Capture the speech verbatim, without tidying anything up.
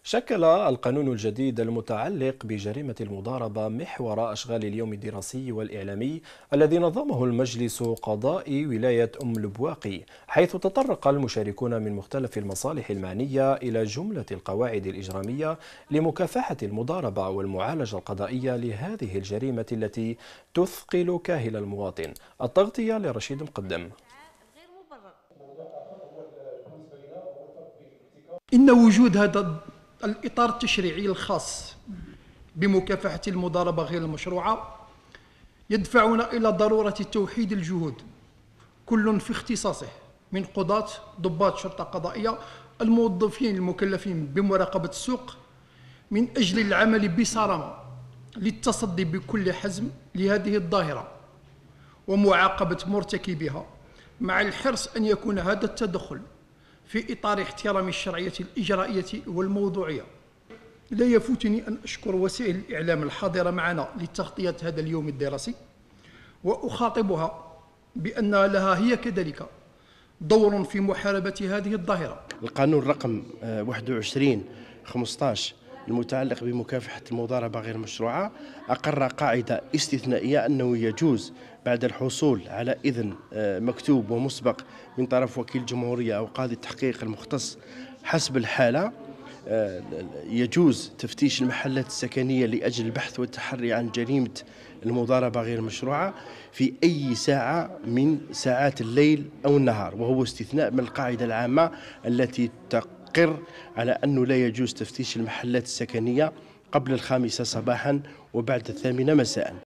شكل القانون الجديد المتعلق بجريمة المضاربة محور أشغال اليوم الدراسي والإعلامي الذي نظمه المجلس قضائي ولاية أم لبواقي، حيث تطرق المشاركون من مختلف المصالح المعنية إلى جملة القواعد الإجرامية لمكافحة المضاربة والمعالجة القضائية لهذه الجريمة التي تثقل كاهل المواطن. التغطية لرشيد مقدم. إن وجود هذا الإطار التشريعي الخاص بمكافحة المضاربة غير المشروعة يدفعنا إلى ضرورة توحيد الجهود، كل في اختصاصه، من قضاة، ضباط شرطة قضائية، الموظفين المكلفين بمراقبة السوق، من أجل العمل بصرامة للتصدي بكل حزم لهذه الظاهرة ومعاقبة مرتكبيها، مع الحرص أن يكون هذا التدخل في إطار احترام الشرعية الإجرائية والموضوعية. لا يفوتني أن أشكر وسائل الإعلام الحاضرة معنا لتغطية هذا اليوم الدراسي، وأخاطبها بأن لها هي كذلك دور في محاربة هذه الظاهرة. القانون رقم واحد وعشرين خمسة عشر المتعلق بمكافحة المضاربة غير المشروعة أقر قاعدة استثنائية أنه يجوز بعد الحصول على إذن مكتوب ومسبق من طرف وكيل الجمهورية أو قاضي التحقيق المختص حسب الحالة، يجوز تفتيش المحلات السكنية لأجل البحث والتحري عن جريمة المضاربة غير المشروعة في أي ساعة من ساعات الليل أو النهار، وهو استثناء من القاعدة العامة التي تقر على أنه لا يجوز تفتيش المحلات السكنية قبل الخامسة صباحا وبعد الثامنة مساء.